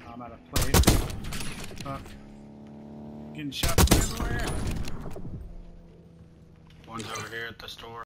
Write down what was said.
I'm out of place. Fuck. Getting shot from everywhere. One's over here at the store.